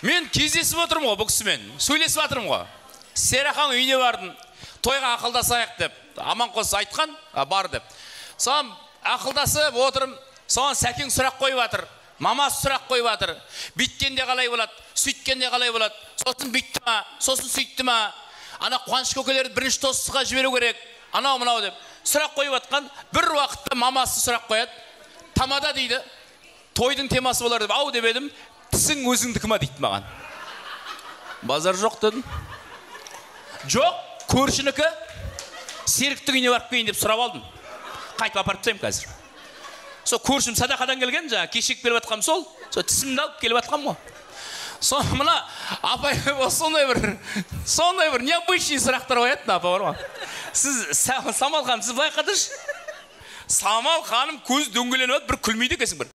Мен кездесіп отырмын ғой бұл кісімен, сөйлесіп жатырмын ғой. Серахан үйіне бардым, тойға ақылдасайық деп, Аманқос айтқан, бар деп. Соған ақылдасып отырым, соған Сәкең сұрақ қойып жатыр, мамасы сұрақ қойып жатыр. Биткенде қалай болады, сөйткенде қалай болады, сосын битті ма, сосын сөйтті ма, ана Қуаныш көкелерді бірінші тосысқа жіберу керек, анау мынау деп сұрақ қойып жатқан. Бір уақытта мамасы сұрақ қояды, тамада дейді, тойдың темасы болар деп, ау деп едім, тісің өзіңдікі ма дейді маған. Базар жоқ дедім. Жоқ, көршінікі, серіктің үйіне барып келейін деп сұрап алдым. Қайтып апарып тастаймын қазір. Сол көршім садақадан келген, жаңа кешек келіп жатқам сол тісімді алып келіп жатқам ғой. Сол мына апай сондай бір необычный сұрақтар қояды, апа бар ма? Сіз Самал ханым, сіз былай қарашы. Самал ханым көз дөңгеленіп бір күлмейді екенсің бір.